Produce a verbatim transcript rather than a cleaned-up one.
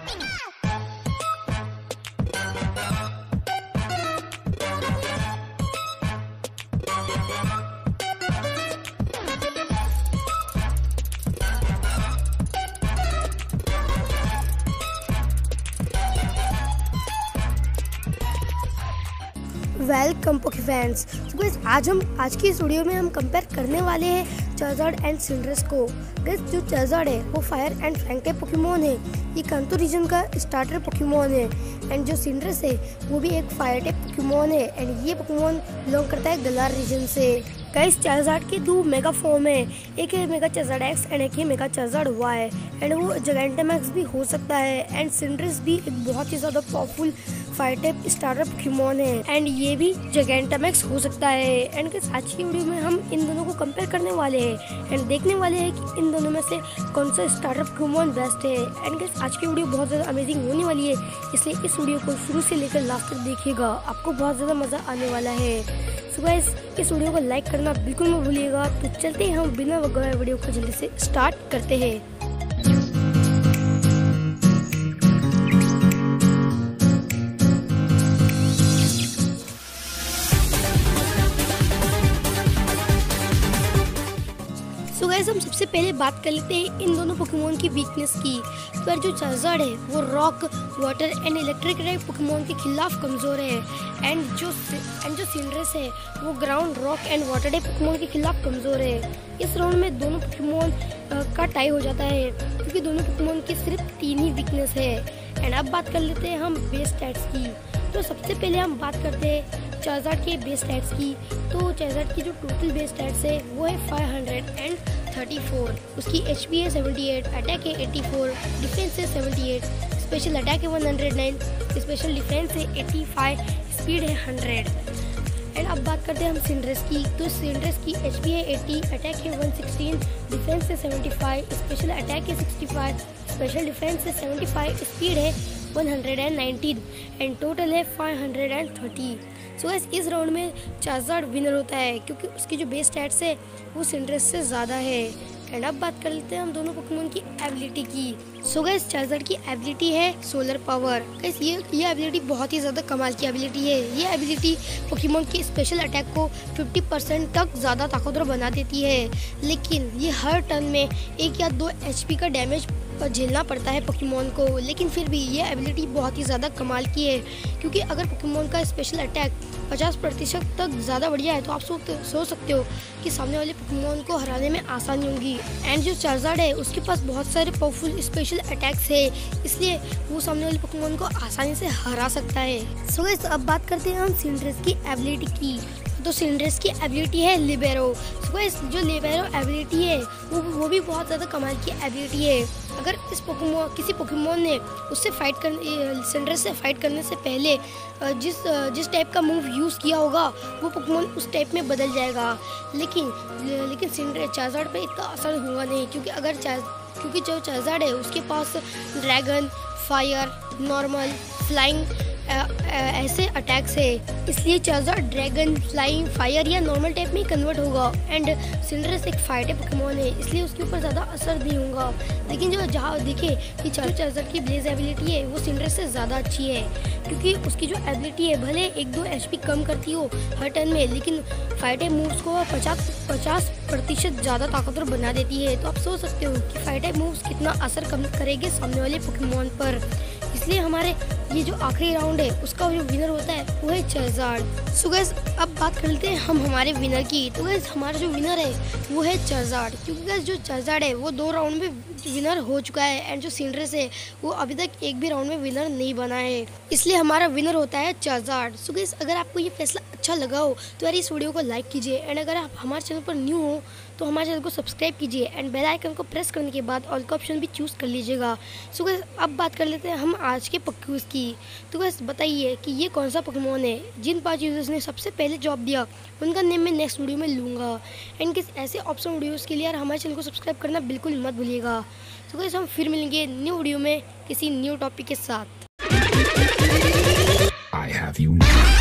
Welcome पोके fans. तो guys आज हम आज की इस वीडियो में हम कंपेयर करने वाले हैं चार्जर्ड एंड सिंड्रेस को। गाइस जो चार्जर्ड है वो fire and flying type Pokemon है, ये कांतो रीजन का स्टार्टर पोकेमोन है। एंड जो सिंड्रेस है वो भी एक फायर टाइप पोकेमोन है एंड ये पोकेमोन बिलोंग करता है गलार रीजन से। गाइस चार्जर्ड के दो मेगा फॉर्म है, एक है मेगा चार्जर्ड एक्स एंड एक है मेगा चार्जर्ड वाई एंड वो जिगांटामैक्स भी हो सकता है। एंड सिंड्रेस भी एक बहुत ही ज्यादा powerful fire type starter Pokemon है एंड ये भी जिगांटामैक्स हो सकता है। एंड गाइस आज की वीडियो में हम इन दोनों को कंपेयर करने वाले हैं एंड देखने वाले हैं कि इन दोनों में से कौन सा स्टार्टर पोकेमोन बेस्ट है। एंड गाइस आज की वीडियो बहुत ज़्यादा अमेजिंग होने वाली है, इसलिए इस वीडियो को शुरू से लेकर लास्ट तक देखिएगा, आपको बहुत ज़्यादा मज़ा आने वाला है। सो गाइस इस वीडियो को लाइक करना बिल्कुल मत भूलिएगा। तो चलते हैं हम बिना वगैरह वीडियो को जल्दी से स्टार्ट करते हैं। तो गाइस हम सबसे पहले बात कर लेते हैं इन दोनों पोकेमोन की वीकनेस की। पर जो चार्जर्ड है वो rock, water and electric type Pokemon के खिलाफ कमजोर है एंड जो एंड जो सिंड्रेस है वो ground, rock and water type Pokemon के खिलाफ कमजोर है। इस राउंड में दोनों पोकेमोन का टाई हो जाता है क्योंकि दोनों पोकेमोन की सिर्फ तीन ही वीकनेस है। एंड अब बात कर लेते हैं हम बेस स्टैट्स की। तो सबसे पहले हम बात करते हैं चार्जर्ड के बेस स्टैट्स की। तो चार्जर्ड की जो टोटल बेस स्टैट्स है वो है फाइव हंड्रेड थर्टी फोर, उसकी एचपी है सेवेंटी एट, अटैक है एटी फोर, डिफेंस है सेवेंटी एट, स्पेशल अटैक है one hundred nine, special defence है एटी फाइव, स्पीड है हंड्रेड। एंड अब बात करते हैं हम सिंड्रेस की। तो सिंड्रेस की एचपी है एटी, अटैक है वन सिक्सटीन, डिफेंस है सेवेंटी फाइव, स्पेशल अटैक है सिक्सटी फाइव, स्पेशल डिफेंस है सेवेंटी फाइव, स्पीड है one hundred nineteen and total है five hundred thirty. So guys इस राउंड में चार्जर्ड विनर होता है क्योंकि उसकी जो बेस स्टैट्स है वो सिंड्रेस से ज़्यादा है। एंड अब बात कर लेते हैं हम दोनों पोकेमोन की एबिलिटी की। सो गाइस चार्जर्ड की एबिलिटी है सोलर पावर। गाइस ये ये एबिलिटी बहुत ही ज़्यादा कमाल की एबिलिटी है। ये एबिलिटी पोकेमोन के स्पेशल अटैक को फिफ्टी परसेंट तक ज़्यादा ताकतवर बना देती है, लेकिन ये हर टर्न में एक या दो एचपी का डैमेज झेलना पड़ता है पोकेमोन को। लेकिन फिर भी ये एबिलिटी बहुत ही ज़्यादा कमाल की है क्योंकि अगर पोकेमोन का स्पेशल अटैक पचास प्रतिशत तक ज़्यादा बढ़िया है तो आप सोच सोच सकते हो कि सामने वाले पोकेमोन को हराने में आसानी होगी। एंड जो चार्जर्ड है उसके पास बहुत सारे पावरफुल स्पेशल अटैक्स है, इसलिए वो सामने वाले पोकेमोन को आसानी से हरा सकता है। सो गाइस अब बात करते हैं हम सिंड्रेस की एबिलिटी की। तो सिंड्रेस की एबिलिटी है लिबेरो। सो गाइस जो लिबेरो एबिलिटी है वो वो भी बहुत ज़्यादा कमाल की एबिलिटी है। अगर इस पोकेमोन किसी पोकेमोन ने उससे फाइट करने सिंड्रेस से फाइट करने से पहले जिस जिस टाइप का मूव यूज़ किया होगा वो पोकेमोन उस टाइप में बदल जाएगा। लेकिन लेकिन सिंड्रेस चार्जर्ड पे इतना असर होगा नहीं क्योंकि अगर क्योंकि जो चार्जर्ड है उसके पास ड्रैगन, फायर, नॉर्मल, फ्लाइंग ऐसे अटैक्स है, इसलिए चार्जर्ड ड्रैगन, फ्लाइंग, फायर या नॉर्मल टाइप में कन्वर्ट होगा। एंड सिंड्रेस एक फायर टाइप पोकेमोन है इसलिए उसके ऊपर ज़्यादा असर नहीं होगा। लेकिन जो जहाँ देखे कि चार्जर्ड की ब्लेज एबिलिटी है वो सिंड्रेस से ज़्यादा अच्छी है क्योंकि उसकी जो एबिलिटी है भले एक दो एचपी कम करती हो हर टर्न में, लेकिन फायर टाइप मूव्स को पचास पचास प्रतिशत ज़्यादा ताकतवर बना देती है। तो आप सोच सकते हो कि फायर टाइप मूव्स कितना असर कम करेंगे सामने वाले पोकेमोन पर। इसलिए हमारे ये जो आखिरी राउंड है उसका जो विनर होता है वो है चार्जर्ड। सो गाइस अब बात कर लेते हैं हम हमारे विनर की। तो गाइस हमारा जो विनर है वो है चार्जर्ड क्योंकि गाइस जो चार्जर्ड है वो दो राउंड में विनर हो चुका है एंड जो सिंड्रेस है वो अभी तक एक भी राउंड में विनर नहीं बना है, इसलिए हमारा विनर होता है चार्जर्ड। सो गाइस अगर आपको ये फैसला अच्छा लगा हो तो यार इस वीडियो को लाइक कीजिए एंड अगर आप हमारे चैनल पर न्यू हो तो हमारे चैनल को सब्सक्राइब कीजिए एंड बेल आइकन को प्रेस करने के बाद ऑल का ऑप्शन भी चूज़ कर लीजिएगा। सो गाइस अब बात कर लेते हैं हम आज के पोकेमोन की। तो गाइस बताइए कि ये कौन सा पोकेमोन है जिन पांच यूजर्स ने सबसे पहले जॉब दिया उनका नेम मैं नेक्स्ट वीडियो में लूँगा। एंड किस ऐसे ऑप्शन वीडियोज़ के लिए यार हमारे चैनल को सब्सक्राइब करना बिल्कुल मत भूलिएगा। तो गाइस हम फिर मिलेंगे न्यू वीडियो में किसी न्यू टॉपिक के साथ। I have you now.